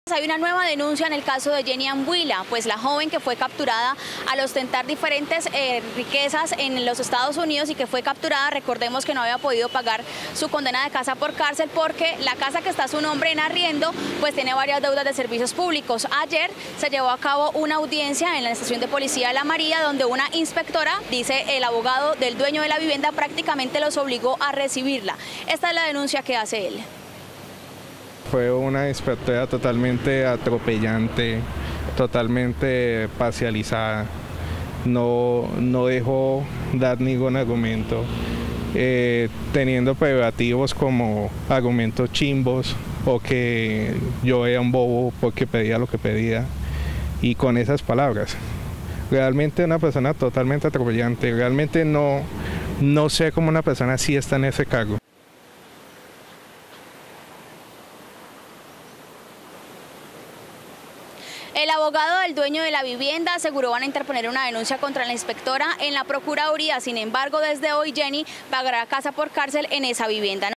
Hay una nueva denuncia en el caso de Jenny Ambuila, pues la joven que fue capturada al ostentar diferentes riquezas en los Estados Unidos y que fue capturada, recordemos que no había podido pagar su condena de casa por cárcel porque la casa que está a su nombre en arriendo pues tiene varias deudas de servicios públicos. Ayer se llevó a cabo una audiencia en la estación de policía de La María donde una inspectora, dice el abogado del dueño de la vivienda, prácticamente los obligó a recibirla. Esta es la denuncia que hace él. Fue una inspectora totalmente atropellante, totalmente parcializada, no dejó dar ningún argumento, teniendo prerrogativos como argumentos chimbos o que yo era un bobo porque pedía lo que pedía, y con esas palabras. Realmente una persona totalmente atropellante, realmente no sé cómo una persona así está en ese cargo. El abogado del dueño de la vivienda aseguró van a interponer una denuncia contra la inspectora en la Procuraduría. Sin embargo, desde hoy Jenny pagará casa por cárcel en esa vivienda.